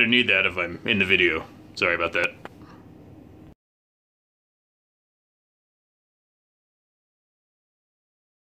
need that if I'm in the video. Sorry about that.